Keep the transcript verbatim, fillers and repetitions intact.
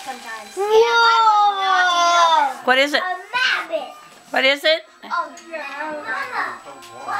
sometimes. Whoa! What is it? A rabbit. What is it? Oh, no.